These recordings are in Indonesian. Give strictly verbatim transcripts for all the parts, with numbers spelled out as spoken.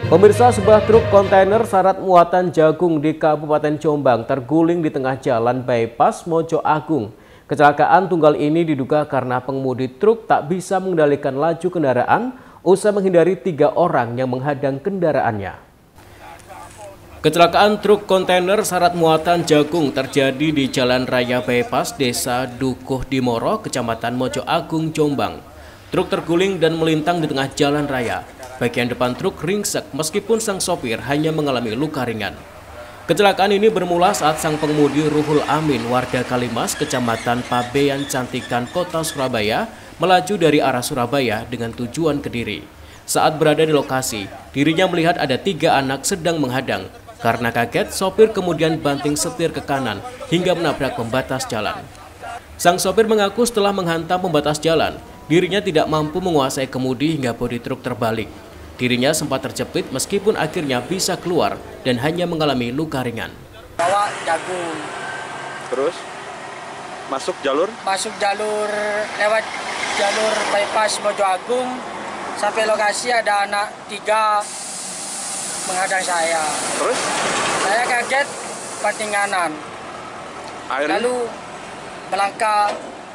Pemirsa, sebuah truk kontainer syarat muatan jagung di Kabupaten Jombang terguling di tengah jalan bypass Mojo Agung. Kecelakaan tunggal ini diduga karena pengemudi truk tak bisa mengendalikan laju kendaraan usai menghindari tiga orang yang menghadang kendaraannya. Kecelakaan truk kontainer syarat muatan jagung terjadi di Jalan Raya Bypass Desa Dukuh Dimoro, Kecamatan Mojo Agung, Jombang. Truk terguling dan melintang di tengah jalan raya. Bagian depan truk ringsek meskipun sang sopir hanya mengalami luka ringan. Kecelakaan ini bermula saat sang pengemudi Ruhul Amin, warga Kalimas, Kecamatan Pabean Cantikan, Kota Surabaya, melaju dari arah Surabaya dengan tujuan Kediri. Saat berada di lokasi, dirinya melihat ada tiga anak sedang menghadang. Karena kaget, sopir kemudian banting setir ke kanan hingga menabrak pembatas jalan. Sang sopir mengaku setelah menghantam pembatas jalan, dirinya tidak mampu menguasai kemudi hingga bodi truk terbalik. Dirinya sempat terjepit meskipun akhirnya bisa keluar dan hanya mengalami luka ringan. Bawa jagung. Terus masuk jalur? Masuk jalur lewat jalur bypass Mojo Agung. Sampai lokasi ada anak tiga menghadang saya. Terus? Saya kaget banting kanan. Akhirnya? Lalu melangkah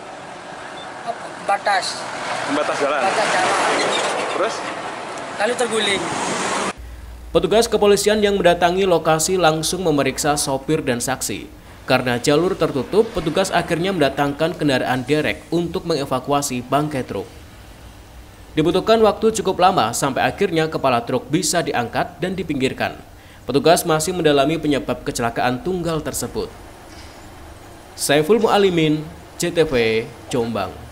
batas. Pembatas jalan? Batas jalan. Terus? Lalu terguling. Petugas kepolisian yang mendatangi lokasi langsung memeriksa sopir dan saksi. Karena jalur tertutup, petugas akhirnya mendatangkan kendaraan derek untuk mengevakuasi bangkai truk. Dibutuhkan waktu cukup lama sampai akhirnya kepala truk bisa diangkat dan dipinggirkan. Petugas masih mendalami penyebab kecelakaan tunggal tersebut. Saiful Mualimin, C T V, Jombang.